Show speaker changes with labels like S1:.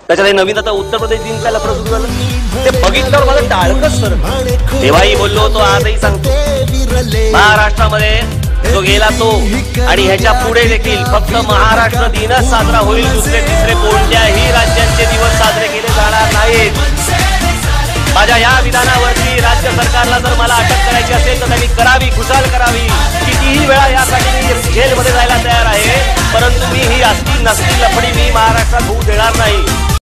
S1: त्याच्यात नवीन आता उत्तर प्रदेश जिंकायला प्रसूत झालं ते बघितल्यावर मला टाळकच सर तेव्हाही बोललो होतो आजही सांगतो महाराष्ट्रामध्ये जो गेला तो आणि ह्याच्या पुढे देखील फक्त महाराष्ट्र दिनच साजरा होईल दुसरे तिसरे कोणत्याही राज्यांचे दिवस साजरे केले जाणार नाहीत। माझ्या या विधानावरती राज्य सरकारला जर मला अटक करायची असेल तर त्यांनी करावी खुशाल करावी कितीही वेळा यासाठी मी जेलमध्ये जायला तयार आहे परंतु मी ही असली नसली लफडी मी महाराष्ट्रात होऊ देणार नाही।